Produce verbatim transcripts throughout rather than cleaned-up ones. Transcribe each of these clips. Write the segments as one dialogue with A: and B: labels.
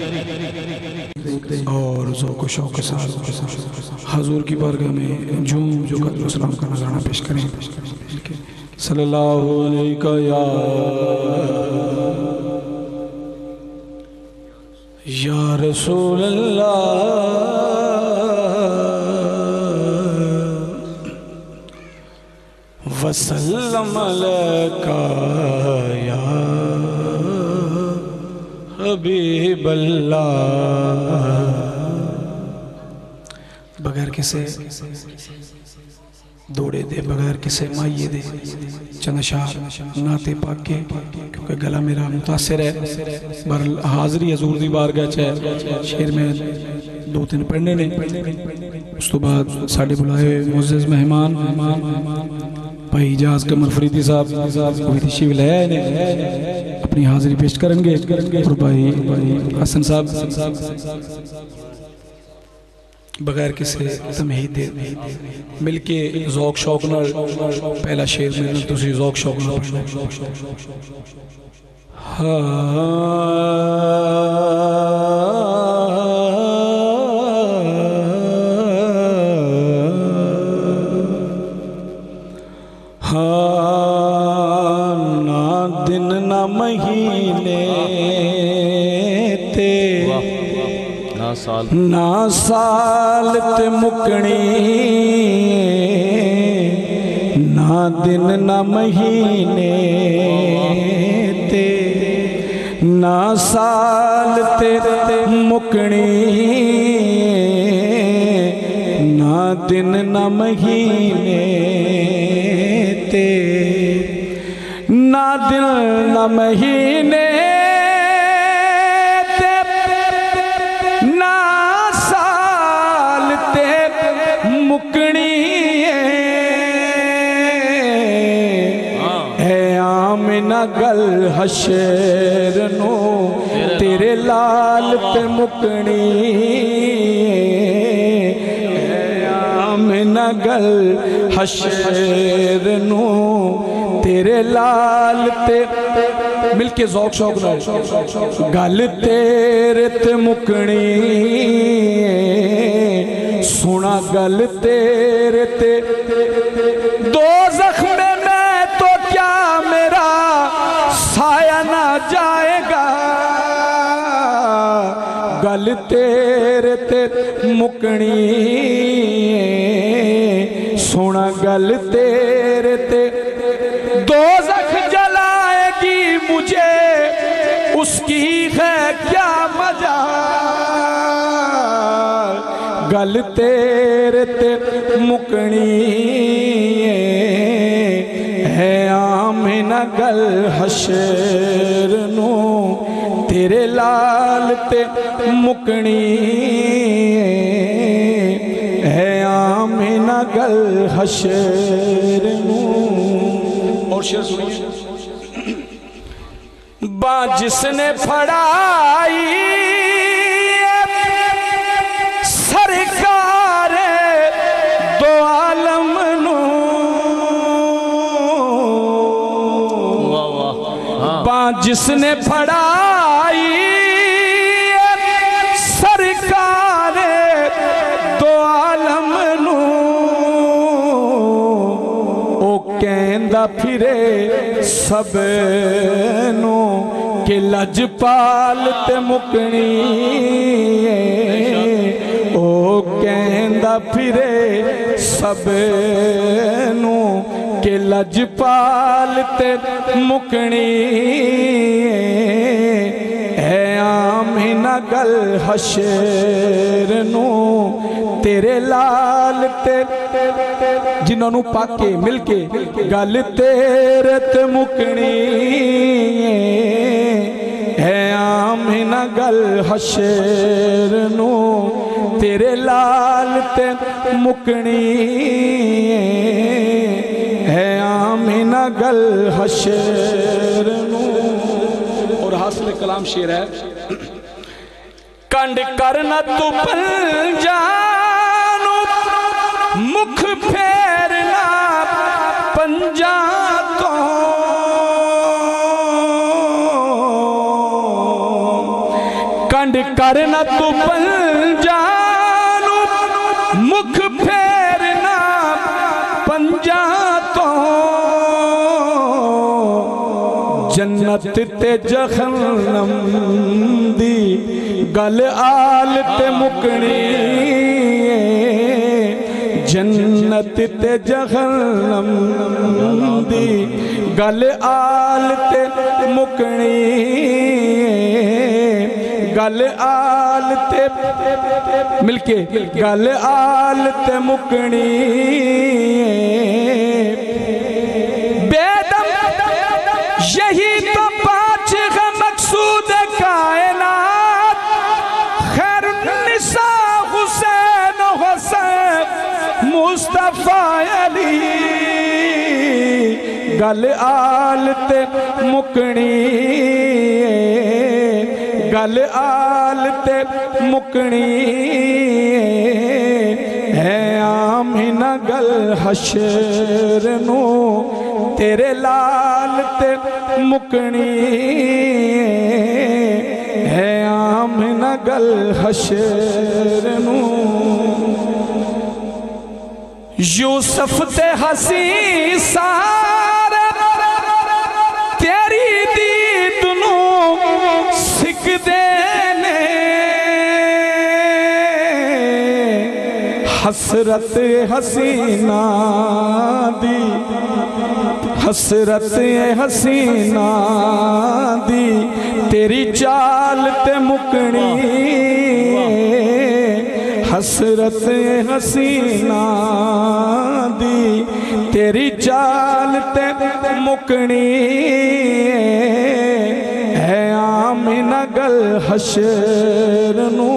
A: और ज़ौक़ शौक़ के साथ हजूर की बारगाह में झूम जो कद्र सलाम का नज़राना पेश करें। सल्लल्लाहु अलैका या या रसूल अल्लाह वसल्लम अलैका या हबीब अल्लाह। बगैर किसे दौड़े दे, बगैर किसे माइये दे चंद शार नाते पाके, क्योंकि गला मेरा मुतासिर है। बर हाज़री हजूर दी बारगाह च है, शेर में दो तीन पढ़ने ने, उस तो बाद साढ़े बुलाए मुअज़्ज़ज़ मेहमान भाई इजाज़ कमर फरीदी साहब कोई तशरीफ़ ले आए ने, अपनी हाज़री पेश करेंगे। और भाई हसन साहब बगैर किसी तमहीद दे मिलके ज़ौक़ शौक़ नाल पहला शेर में तुसी ज़ौक़ शौक़ नाल हाँ ना दिन ना महीने ते
B: ना साल
A: ना साल ते मुकनी, ना दिन ना महीने ते ना साल ते मुकनी, ना दिन ना महीने ते ना दिन ना महीने मुकनी है आमिना गल हशर नो तेरे लाल पे मुकनी, है आमिना गल हशर नो तेरे लाल ते मिलके ज़ौक़ शौक़ नाल गल तेरे ते मुकनी, सुना गल तेरे ते दो ज़ख्म में तो क्या मेरा साया ना जाएगा, गल तेरे ते मुकनी, सुना गल तेरे ते दो ज़ख्म जलाएगी मुझे उसकी है क्या मजा, गल तेरे ते मुकनी है आमिना गल हशर नो तेरे लाल ते मुकनी, है आमिना गल हशर नो। और शेर सुनिए, बा जिसने फड़ाई सरकार दो आलम नू, बा जिसने फड़ाई सरकार दो आलम नू, ओ कहंदा फिरे सब नू कि लजपाल ते मुकनी, ओ कहंदा फिरे सब नू कि लजपाल ते मुकनी, है आमिना गल हशर नू तेरे लाल ते जिन्होंने पाके मिलके गल तेरे ते मुकनी, है आमिना गल हशर नू तेरे लाल ते मुकनी, है आमिना गल हशर नू। और हासिल कलाम शेर है, कंड करना तू पंजानू मुख फेरना पंजा तो, कंड करना तू पंजानू मुख फेरना पंजा तो जन्नत ते जहन्नम दी गल आल ते मुकनी जन्नत ते जहन्नम दी गल आल ते मुकनी गल आल ते मिलके गल आल ते मुकनी बेदम यही तो पांच है मकसूद कायनात खैरुन्निसा हुसैन हुसैन मुस्तफा अली गल आल ते मुकनी गल आल ते मुकनी है आमिना गल हशर नू तेरे लाल ते मुकनी है आमिना गल हशर नू यूसुफ ते हसी सारे तेरी दीद नू सिकदे ने हसरत हसीना दी हसरत हसीना दी तेरी चाल ते मुकनी हसरत हसीना दी तेरी चाल ते मुकनी है आमिना गल हशर नू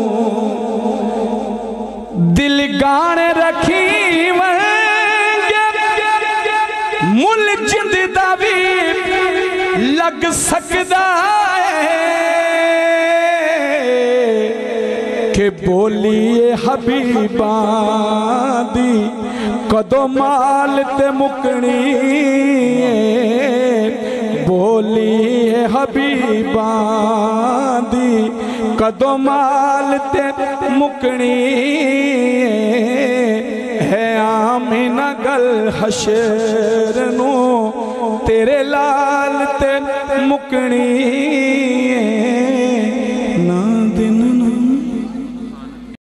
A: दिल गाने रखी मुल जिंद दा भी लग सकदा है के बोलिए हबीबा दी कदों माल ते मुकनी बोलिए हबीबा दी कदों माल ते मुकनी है आमिना गल हशर नू तेरे लाल ते मुकनी